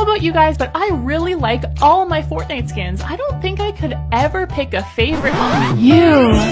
know about you guys, but I really like all my Fortnite skins. I don't think I could ever pick a favorite on you.